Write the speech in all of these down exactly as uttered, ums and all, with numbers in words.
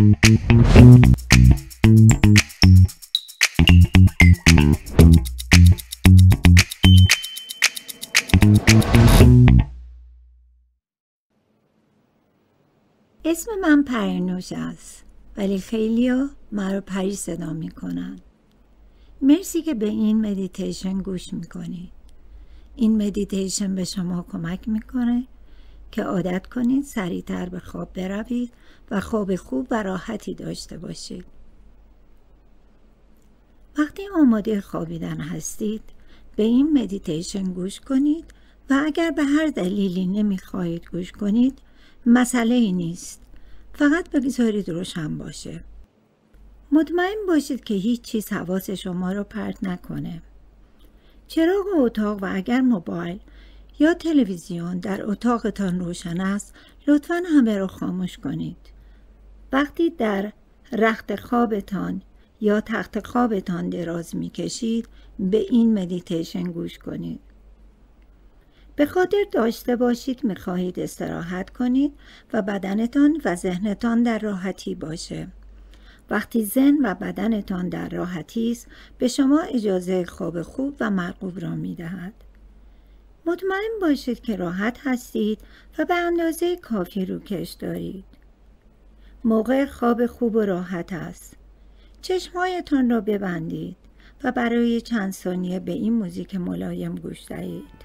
اسم من پرینوش است، ولی خیلیا من رو پری صدا میکنن. مرسی که به این مدیتیشن گوش میکنید. این مدیتیشن به شما کمک میکنه که عادت کنید سریعتر به خواب بروید و خواب خوب و راحتی داشته باشید. وقتی آماده خوابیدن هستید به این مدیتیشن گوش کنید و اگر به هر دلیلی نمیخواهید گوش کنید مسئله ای نیست، فقط بگذارید روشن باشه. مطمئن باشید که هیچ چیز حواس شما رو پرت نکنه. چراغ اتاق و اگر موبایل یا تلویزیون در اتاقتان روشن است لطفاً همه رو خاموش کنید. وقتی در رخت خوابتان یا تخت خوابتان دراز میکشید به این مدیتیشن گوش کنید. به خاطر داشته باشید میخواهید استراحت کنید و بدنتان و ذهنتان در راحتی باشه. وقتی ذهن و بدنتان در راحتی است به شما اجازه خواب خوب و مرغوب را میدهد. مطمئن باشید که راحت هستید و به اندازه کافی روکش دارید. موقع خواب خوب و راحت است. چشمهایتان را ببندید و برای چند ثانیه به این موزیک ملایم گوش دهید.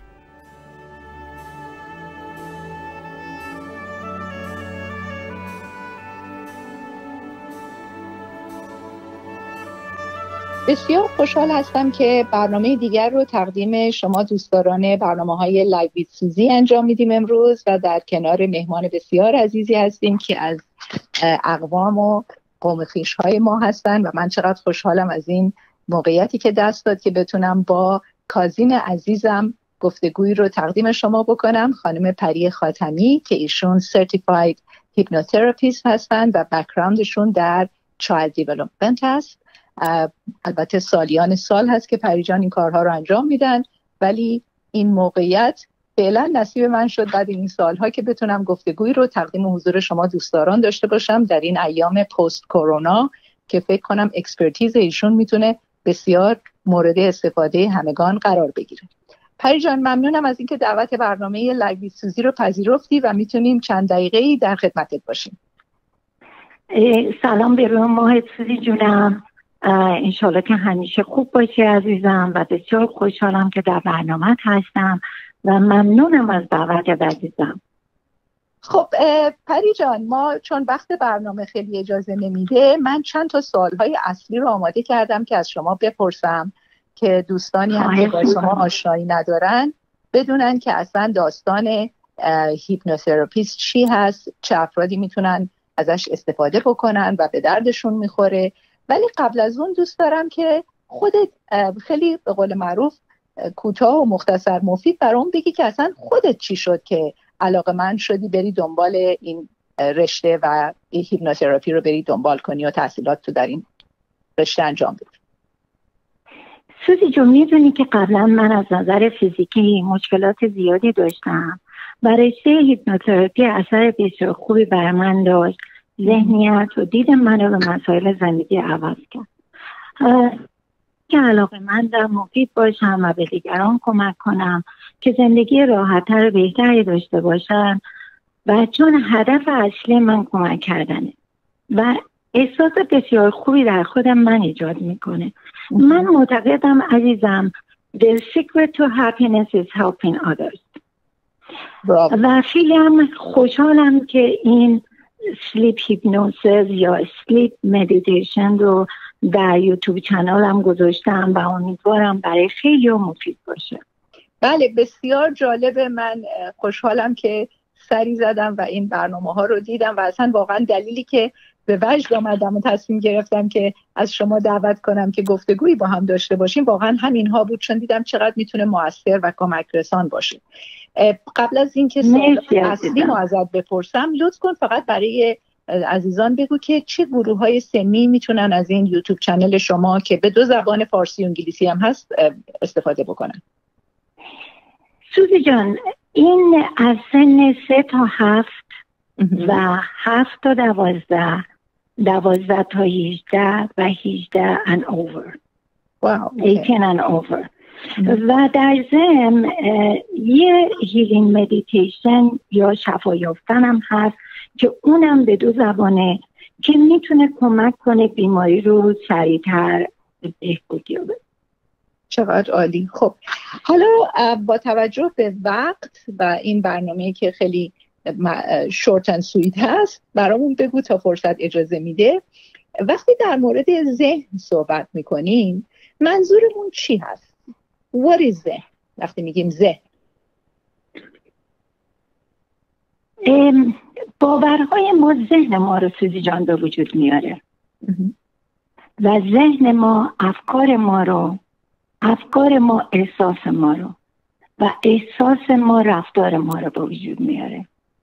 بسیار خوشحال هستم که برنامه دیگر رو تقدیم شما دوستداران برنامه‌های لایو ویت سوزی انجام میدیم امروز و در کنار مهمان بسیار عزیزی هستیم که از اقوام و قوم خویش‌های ما هستن و من چقدر خوشحالم از این موقعیتی که دست داد که بتونم با کازین عزیزم گفتگویی رو تقدیم شما بکنم، خانم پری خاتمی که ایشون Certified Hypnotherapist هستن و بک‌گراندشون در Child Development هست. البته سالیان سال هست که پری جان این کارها رو انجام میدن، ولی این موقعیت فعلا نصیب من شد بعد این سالها که بتونم گفتگویی رو تقدیم حضور شما دوستداران داشته باشم در این ایام پست کرونا که فکر کنم اکسپرتیز ایشون میتونه بسیار مورد استفاده همگان قرار بگیره. پری جان ممنونم از اینکه دعوت برنامه لایو ویت سوزی رو پذیرفتی و میتونیم چند دقیقه‌ای در خدمتت باشیم. سلام به روی ماهت سوزی جونم، انشالله که همیشه خوب باشی عزیزم و بسیار خوشحالم که در برنامه هستم و ممنونم از دعوت عزیزم. خب پری جان، ما چون وقت برنامه خیلی اجازه نمیده من چند تا سوالهای اصلی رو آماده کردم که از شما بپرسم که دوستانی هم که با شما آشنایی ندارن بدونن که اصلا داستان هیپنوتراپیست چی هست، چه افرادی میتونن ازش استفاده بکنن و به دردشون میخوره. ولی قبل از اون دوست دارم که خودت خیلی به قول معروف کوتاه و مختصر مفید برام بگی که اصلا خودت چی شد که علاقه‌مند شدی بری دنبال این رشته و هیپنوتراپی رو بری دنبال کنی و تحصیلات تو در این رشته انجام بدی. سوزی جون میدونی که قبلا من از نظر فیزیکی مشکلات زیادی داشتم و رشته هیپنوتراپی اثر بسیار خوبی بر من داشت. ذهنیت و دید من رو به مسائل زندگی عوض کرد که علاقه من در مفید باشم و به دیگران کمک کنم که زندگی راحت‌تر و بهتری داشته باشن و چون هدف اصلی من کمک کردنه و احساس بسیار خوبی در خودم من ایجاد میکنه. من معتقدم عزیزم The secret to happiness is helping others. و خیلی هم خوشحالم که این سلیپ هیپنوسیس یا سلیپ مدیتیشن رو در یوتیوب چنلم گذاشتم و امیدوارم برای خیلی مفید باشه. بله بسیار جالبه. من خوشحالم که سری زدم و این برنامه ها رو دیدم و اصلا واقعا دلیلی که به وجد آمدم و تصمیم گرفتم که از شما دعوت کنم که گفتگویی با هم داشته باشیم واقعا همین ها بود، چون دیدم چقدر میتونه موثر و کمک رسان باشه. قبل از اینکه سوال اصلی رو ازت بپرسم لطف کن فقط برای عزیزان بگو که چه گروه های سنی میتونن از این یوتیوب چنل شما که به دو زبان فارسی و انگلیسی هم هست استفاده بکنن. سوزی جان این از سن سه تا هفت و هفت تا دوازده دوازده تا هجده و هجده and over. واو. هجده and over. و در ضمن یه هیلینگ مدیتیشن یا شفا یافتن هم هست که اونم به دو زبانه که میتونه کمک کنه بیماری رو سریعتر بهبودی یابه. چقدر عالی. خب حالا با توجه به وقت و این برنامه‌ای که خیلی شورت اند سویت هست برامون بگو تا فرصت اجازه میده، وقتی در مورد ذهن صحبت میکنین منظورمون چی هست؟ What is ذهن؟ وقتی میگیم ذهن، باورهای ما ذهن ما رو سوزی جان به وجود میاره و ذهن ما افکار ما رو، افکار ما احساس ما رو و احساس ما رفتار ما رو به وجود میاره.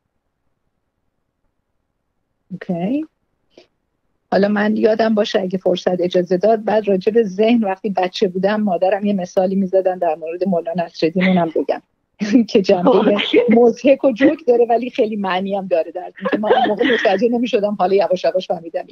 اوکی. حالا من یادم باشه اگه فرصت اجازه داد بعد راجع به ذهن وقتی بچه بودم مادرم یه مثالی میزدن در مورد مولانا نصرالدین، اونم بگم که جنبه مضحک و جوک داره ولی خیلی معنی هم داره، در این که من اون موقع متوجه نمیشدم، حالا یواش یواش فهمیدم.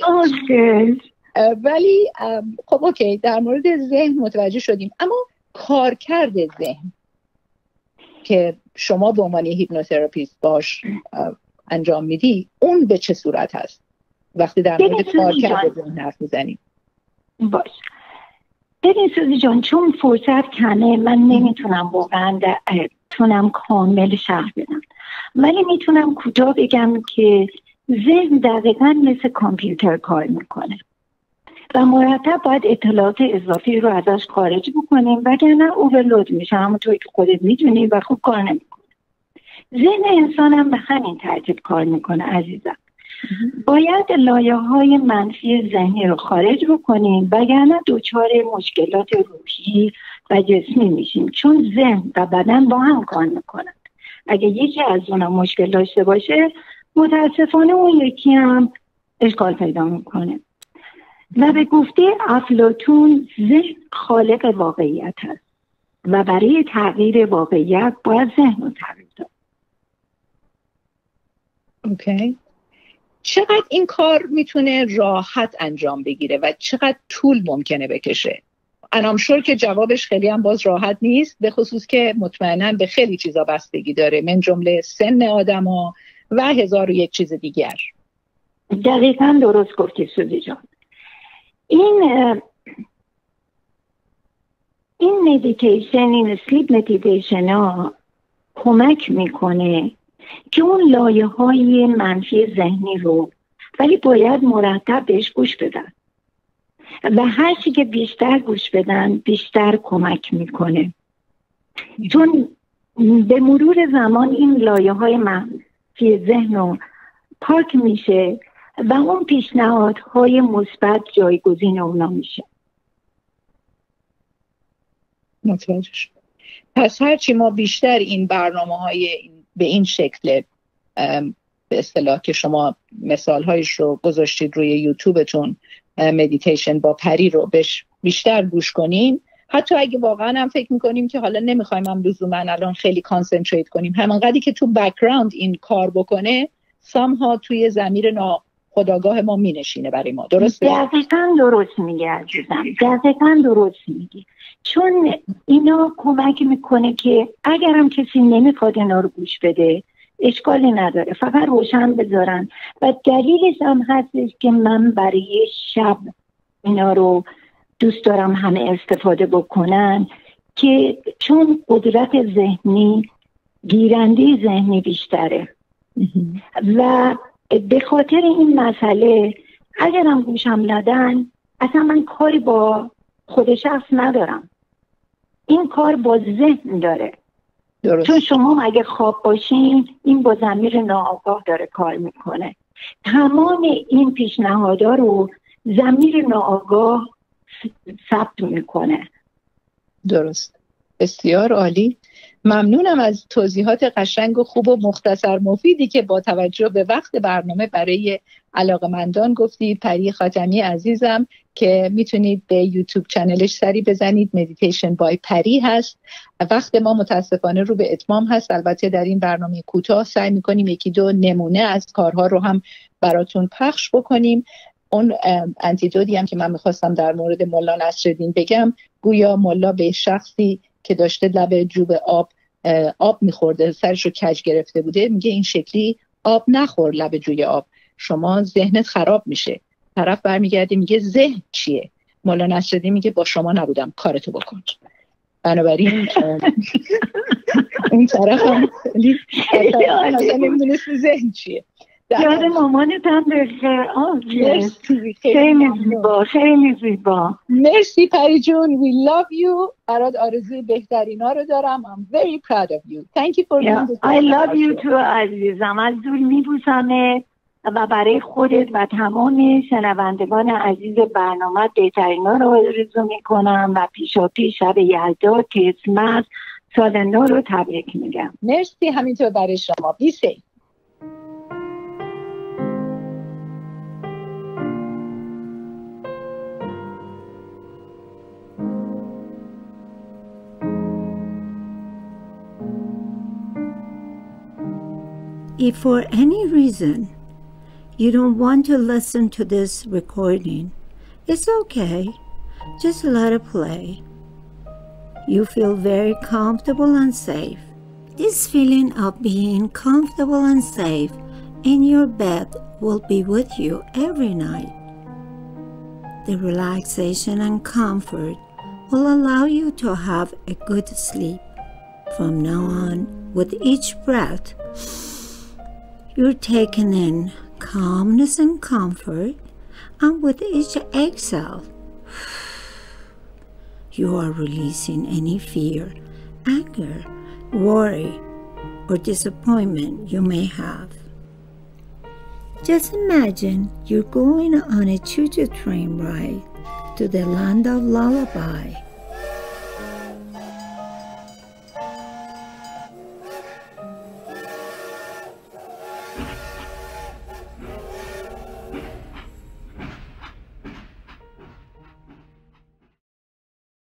ولی خب اوکی، در مورد ذهن متوجه شدیم، اما کارکرد ذهن که شما به عنوان هیپنوتراپیست باش انجام میدی اون به چه صورت هست وقتی در مورد کارکرد ذهن حرف میزنیم؟ باش ببین سوزی جان، چون فرصت کمه من نمیتونم واقعا تونم کامل شرح بدم، ولی میتونم کوتاه بگم که ذهن دقیقاً مثل کامپیوتر کار میکنه و مرتب باید اطلاعات اضافی رو ازش خارج بکنیم وگرنه اوورلود میشه، همونطوری که خودت میدونی و خوب کار نمیکنه. ذهن انسان هم به همین ترتیب کار میکنه عزیزم. باید لایه‌های منفی ذهنی رو خارج بکنیم وگرنه دچار مشکلات روحی و جسمی میشیم، چون ذهن و بدن با هم کار میکنن. اگه یکی از اونا مشکل داشته باشه متاسفانه اون یکی هم اشکال پیدا میکنه. و به گفته افلاطون ذهن خالق واقعیت هست و برای تغییر واقعیت باید ذهن رو تغییر داد. اوکی. چقدر این کار میتونه راحت انجام بگیره و چقدر طول ممکنه بکشه؟ انام شور که جوابش خیلی هم باز راحت نیست، به خصوص که مطمئناً به خیلی چیزا بستگی داره، من جمله سن آدما و هزار و یک چیز دیگر. دقیقاً درست گفتی سوزی جان. این این مدیتیشن، این سلیپ مدیتیشن ها کمک میکنه که اون لایه های منفی ذهنی رو، ولی باید مرتب بهش گوش بدن و هر چی که بیشتر گوش بدن بیشتر کمک میکنه، چون به مرور زمان این لایه های منفی ذهن رو پاک میشه و اون پیشنهادهای مثبت جایگزین اونا میشه. متوجه شد. پس هرچی ما بیشتر این برنامه‌های به این شکل به اصطلاح که شما مثال‌هایش رو گذاشتید روی یوتیوبتون، مدیتیشن با پری رو بهش بیشتر گوش کنیم، حتی اگه واقعا هم فکر میکنیم که حالا نمیخوایم هم لزوما الان خیلی کانسنتریت کنیم، همانقدری که تو بک‌گراند این کار بکنه سامها توی ضمیر ناخودآگاه ما مینشینه برای ما. درسته؟ دقیقاً درست میگی عزیزم، دقیقاً درست میگی، چون اینا کمک میکنه که اگرم کسی نمیخواد اینا رو گوش بده اشکالی نداره، فقط روشن بذارن. و دلیلش هم هستش که من برای شب اینا رو دوست دارم همه استفاده بکنن، که چون قدرت ذهنی، گیرنده ذهنی بیشتره و به خاطر این مسئله اگرم گوشم ندن اصلا من کاری با خود شخص ندارم، این کار با ذهن داره. درست. چون شما اگه خواب باشین این با ضمیر ناآگاه داره کار میکنه، تمام این پیشنهادها رو ضمیر ناآگاه ثبت میکنه. درست. بسیار عالی. ممنونم از توضیحات قشنگ و خوب و مختصر مفیدی که با توجه به وقت برنامه برای علاقمندان گفتی. پری خاتمی عزیزم که میتونید به یوتیوب چنلش سری بزنید، مدیتیشن بای پری هست. وقت ما متاسفانه رو به اتمام هست، البته در این برنامه کوتاه سعی میکنیم یکی دو نمونه از کارها رو هم براتون پخش بکنیم. اون انتیدوتی هم که من میخواستم در مورد ملا نصرالدین بگم، گویا ملا به شخصی که داشته لب جوب آب آب میخورده، سرشو کج گرفته بوده، میگه این شکلی آب نخور لب جوی آب، شما ذهنت خراب میشه. طرف برمیگرده میگه ذهن چیه؟ مولا نصرالدین میگه با شما نبودم، کارتو بکن. بنابراین اون طرف هم اصلا نمیدونست ذهن چیه. یاد مامانت هم بخیر. خیلی زیبا، خیلی زیبا. مرسی پری جون. We love you. برات آرزوی بهترین ها رو دارم. I'm very proud of you. Thank you for being the I love you too عزیزم. از دور میبوسمت و برای خودت و تمام شنوندگان عزیز برنامه بهترین ها رو آرزو میکنم و پیشا پیش شب یلدا، کریسمس، سال نو رو تبریک میگم. مرسی، همینطور برای شما. Be safe. If for any reason you don't want to listen to this recording, it's okay. Just let it play. You feel very comfortable and safe. This feeling of being comfortable and safe in your bed will be with you every night. The relaxation and comfort will allow you to have a good sleep. From now on, with each breath, you're taking in calmness and comfort, and with each exhale, you are releasing any fear, anger, worry, or disappointment you may have. Just imagine you're going on a choo-choo train ride to the land of lullaby.